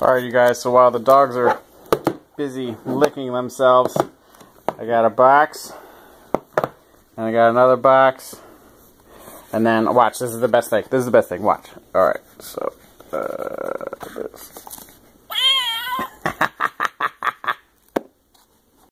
Alright, you guys, so while the dogs are busy licking themselves, I got a box, and I got another box, and then, watch, this is the best thing. This is the best thing, watch. Alright, so, this.